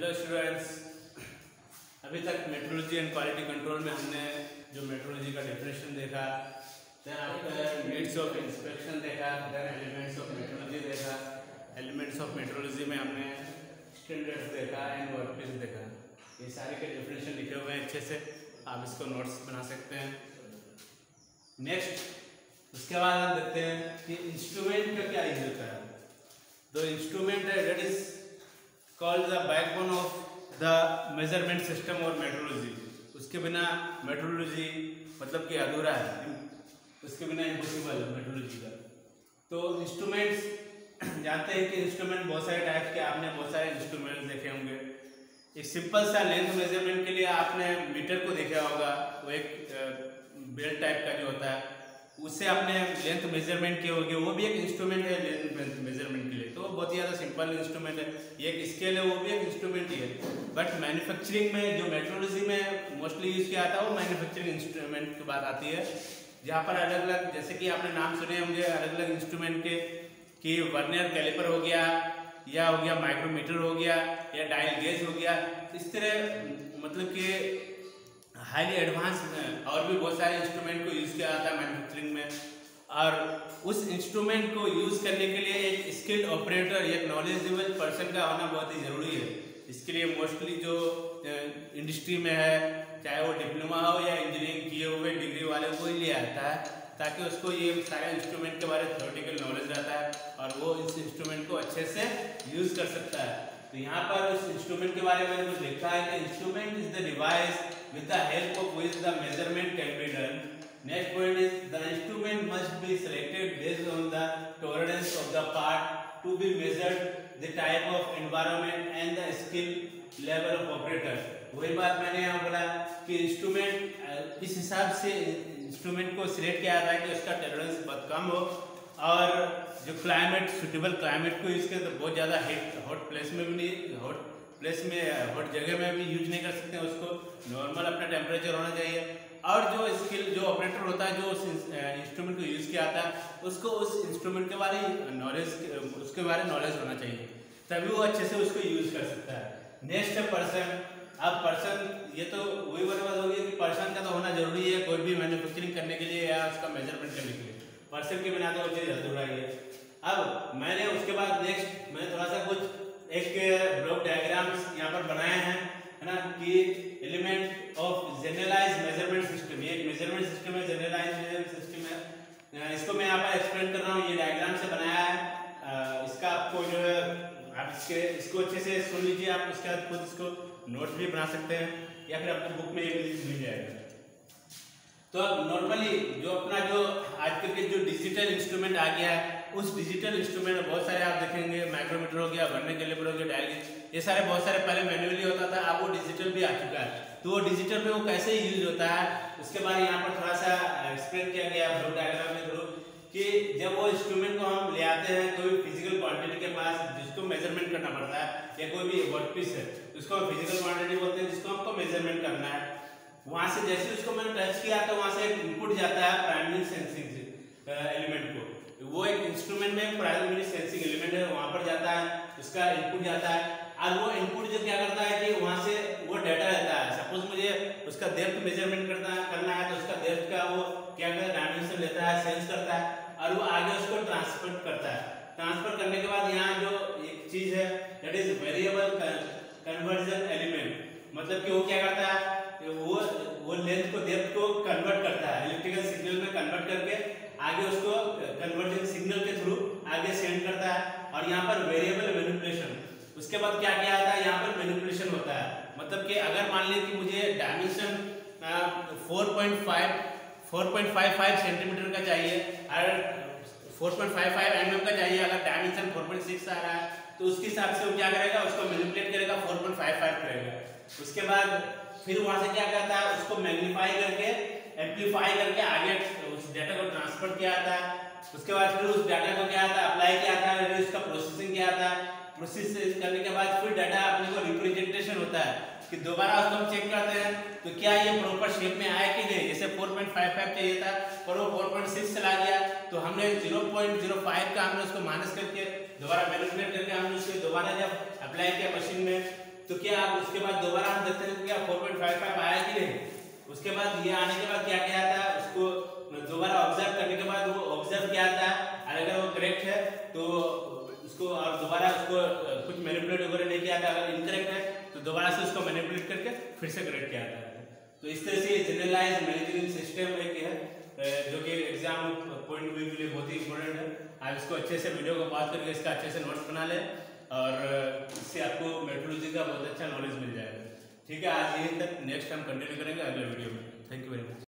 Hello students, अभी तक metrology and quality control में हमने जो मेट्रोलॉजी का डेफिनेशन देखा, then after needs of inspection देखा, देन एलिमेंट्स ऑफ मेट्रोलॉजी देखा। एलिमेंट्स ऑफ मेट्रोलॉजी में हमने स्टैंडर्ड्स देखा एंड वर्कपीस देखा। ये सारे के डेफिनेशन लिखे हुए हैं अच्छे से, आप इसको नोट्स बना सकते हैं। नेक्स्ट उसके बाद हम देखते हैं कि इंस्ट्रूमेंट का क्या यूज होता है। तो इंस्ट्रूमेंट है that is called the backbone of the measurement system और मेट्रोलॉजी। उसके बिना मेट्रोलॉजी मतलब कि अधूरा है, उसके बिना इम्पॉसिबल है मेट्रोलॉजी का। तो इंस्ट्रूमेंट्स जानते हैं कि इंस्ट्रूमेंट बहुत सारे टाइप के, आपने बहुत सारे इंस्ट्रूमेंट्स देखे होंगे। एक सिंपल सा लेंथ मेजरमेंट के लिए आपने मीटर को देखा होगा, वो एक बेल टाइप का जो होता है, उससे आपने लेंथ मेजरमेंट किए होंगे, वो भी एक इंस्ट्रूमेंट है लेंथ मेजरमेंट के लिए। तो बहुत ही ज़्यादा सिंपल इंस्ट्रूमेंट है, ये एक स्केल है, वो भी एक इंस्ट्रूमेंट ही है। बट मैन्युफैक्चरिंग में जो मेट्रोलॉजी में मोस्टली यूज किया जाता है वो मैन्युफैक्चरिंग इंस्ट्रूमेंट की बात आती है, जहाँ पर अलग अलग, जैसे कि आपने नाम सुने होंगे अलग अलग इंस्ट्रूमेंट के, कि वर्नियर कैलिपर हो गया, या हो गया माइक्रोमीटर हो गया, या डायल गेज हो गया। इस तरह मतलब कि हाईली एडवांस और भी बहुत सारे इंस्ट्रूमेंट को यूज़ किया जाता है मैन्युफैक्चरिंग में। और उस इंस्ट्रूमेंट को यूज़ करने के लिए एक स्किल्ड ऑपरेटर, एक नॉलेजेबल पर्सन का होना बहुत ही ज़रूरी है। इसके लिए मोस्टली जो इंडस्ट्री में है, चाहे वो डिप्लोमा हो या इंजीनियरिंग किए हुए डिग्री वाले को ही लिया जाता है, ताकि उसको ये सारे इंस्ट्रूमेंट के बारे में थ्योरेटिकल नॉलेज रहता है और वो इस इंस्ट्रूमेंट को अच्छे से यूज़ कर सकता है। तो यहाँ पर उस इंस्ट्रूमेंट के बारे में कुछ लिखा है कि instrument is the device with the help of which the measurement can be done. Next point is the instrument must be selected based on the tolerance of the part to be measured, the type of environment and the skill level of operator. वही बात मैंने यहाँ बोला कि instrument इस हिसाब से instrument को सिलेक्ट किया जाता है कि उसका टॉलरेंस बहुत कम हो, और जो क्लाइमेट सूटेबल क्लाइमेट को यूज़ करें, तो बहुत ज़्यादा हॉट प्लेस में भी नहीं, हॉट जगह में भी यूज नहीं कर सकते हैं, उसको नॉर्मल अपना टेम्परेचर होना चाहिए। और जो स्किल जो ऑपरेटर होता है, जो उस इंस्ट्रूमेंट को यूज़ किया जाता है, उसको उस इंस्ट्रूमेंट के बारे नॉलेज, उसके बारे नॉलेज होना चाहिए, तभी वो अच्छे से उसको यूज कर सकता है। नेक्स्ट है पर्सन। अब पर्सन, ये तो वही बात होगी कि पर्सन का तो होना जरूरी है कोई भी मैन्युफैक्चरिंग करने के लिए या उसका मेजरमेंट करने के लिए। पर्सन के बिना तो वो चीज़ अधूरा ही है। अब मैंने उसके बाद नेक्स्ट मैंने थोड़ा सा कुछ एक ब्लॉक डायग्राम्स यहाँ पर बनाए हैं, है ना, कि element of generalised measurement system. ये एक मेजरमेंट सिस्टम है, जनरलाइज्ड मेजरमेंट सिस्टम है। इसको मैं यहाँ पर एक्सप्लेन कर रहा हूँ, ये डायग्राम से बनाया है। इसका आपको जो है आप इसको अच्छे से सुन लीजिए, आप उसके बाद खुद इसको नोट्स भी बना सकते हैं, या फिर आपको बुक में ये मिल जाएगा। तो अब नॉर्मली जो अपना जो आजकल के जो डिजिटल इंस्ट्रूमेंट आ गया है, उस डिजिटल इंस्ट्रूमेंट में बहुत सारे आप देखेंगे, माइक्रोमीटर हो गया, वर्नियर कैलिपर हो गया, डायल गेज, ये सारे बहुत सारे पहले मैन्युअली होता था, अब वो डिजिटल भी आ चुका है। तो वो डिजिटल में वो कैसे यूज होता है उसके बारे में यहाँ पर थोड़ा सा एक्सप्लेन किया गया ब्लॉक डायग्राम के थ्रू, कि जब वो इंस्ट्रूमेंट को हम ले आते हैं कोई फिजिकल क्वांटिटी के पास जिसको मेजरमेंट करना पड़ता है, या कोई भी वर्कपीस है उसको फिजिकल क्वांटिटी बोलते हैं, जिसको हमको मेजरमेंट करना है। वहां से जैसे उसको मैंने टच किया तो वहां से एक इनपुट जाता है प्राइमरी सेंसिंग एलिमेंट को, वो एक इंस्ट्रूमेंट में प्राइमरी सेंसिंग एलिमेंट है, वहां पर जाता है, उसका इनपुट जाता है, और वो इनपुट जो क्या करता है कि वहां से वो डाटा रहता है। सपोज मुझे उसका डेप्थ मेजरमेंट करना है, तो उसका डेप्थ का वो क्या करता है, डायमेंशन लेता है, सेंस करता है, और वो आगे उसको ट्रांसफर करता है। ट्रांसफर करने के बाद यहाँ जो एक चीज है that is variable conversion element, मतलब कि वो क्या करता है, वो लेंथ को डेप्थ को कन्वर्ट करता है, इलेक्ट्रिकल सिग्नल में कन्वर्ट करके आगे उसको कन्वर्जन सिग्नल के थ्रू आगे सेंड करता है। और यहाँ पर वेरिएबल मैनिपुलेशन, उसके बाद क्या किया जाता है, यहाँ पर मैनिपुलेशन होता है। मतलब कि अगर मान लीजिए कि मुझे डायमेंशन 4.55 सेंटीमीटर का चाहिए, अगर 4.55 mm का चाहिए, अगर डायमेंशन 4.6 आ रहा है, तो उसके हिसाब से वो क्या करेगा, उसको मैनिपुलेट करेगा, 4.55 करेगा। उसके बाद फिर वहां से क्या करता है, उसको मैग्नीफाई करके एम्पलीफाई करके आगे उस डाटा को ट्रांसफर किया जाता है। उसके बाद फिर उस डाटा को क्या आता है, अप्लाई किया जाता है, उसका प्रोसेसिंग किया जाता है। प्रोसेस करने के बाद फिर डाटा अपने को रिप्रेजेंटेशन होता है, कि दोबारा उसको हम चेक करते हैं तो क्या ये प्रॉपर शेप में आया कि नहीं। जैसे 4.55 चाहिए था पर वो 4.6 चला गया, तो हमने 0.05 का हमने उसको माइनस करके दोबारा मैनिपुलेट करके हमने उसको दोबारा जब अप्लाई किया मशीन में, तो क्या आप उसके बाद दोबारा हम देखते हैं क्या 4.55 आया कि नहीं। उसके बाद ये आने के बाद क्या क्या आता है, उसको दोबारा ऑब्जर्व करने के बाद वो ऑब्जर्व क्या आता है, और अगर वो करेक्ट है तो उसको और दोबारा उसको कुछ मैनिपुलेट वगैरह नहीं किया था, अगर इनकरेक्ट है तो दोबारा से उसको मैनिपुलेट करके फिर से करेक्ट किया जाता है। तो इस तरह से जनरलाइज मैनेजरिंग सिस्टम एक है जो कि एग्जाम पॉइंट ऑफ व्यू के लिए बहुत ही इंपॉर्टेंट है। आप इसको अच्छे से वीडियो को पॉज करके इसका अच्छे से नोट्स बना लें और इससे आपको मेट्रोलॉजी का बहुत अच्छा नॉलेज मिल जाएगा। ठीक है, आज यहीं तक, नेक्स्ट हम कंटिन्यू करेंगे अगले वीडियो में। Thank you very much.